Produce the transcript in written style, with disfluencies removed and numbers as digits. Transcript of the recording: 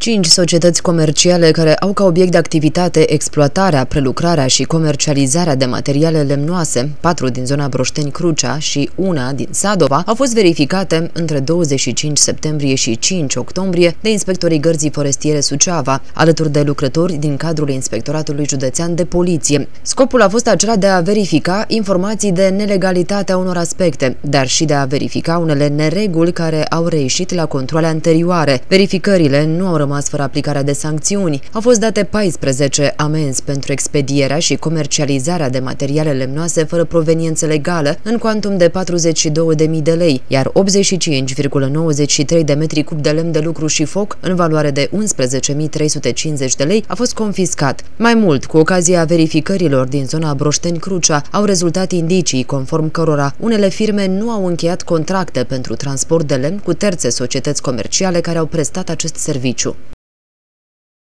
5 societăți comerciale care au ca obiect de activitate exploatarea, prelucrarea și comercializarea de materiale lemnoase, 4 din zona Broșteni-Crucea și una din Sadova, au fost verificate între 25 septembrie și 5 octombrie de inspectorii Gărzii Forestiere Suceava, alături de lucrători din cadrul Inspectoratului Județean de Poliție. Scopul a fost acela de a verifica informații de nelegalitate a unor aspecte, dar și de a verifica unele nereguli care au reieșit la controale anterioare. Verificările nu au rămas fără aplicarea de sancțiuni. Au fost date 14 amenzi pentru expedierea și comercializarea de materiale lemnoase fără proveniență legală, în cuantum de 42.000 de lei, iar 85,93 de metri cub de lemn de lucru și foc, în valoare de 11.350 de lei, a fost confiscat. Mai mult, cu ocazia verificărilor din zona Broșteni-Crucea, au rezultat indicii conform cărora unele firme nu au încheiat contracte pentru transport de lemn cu terțe societăți comerciale care au prestat acest serviciu.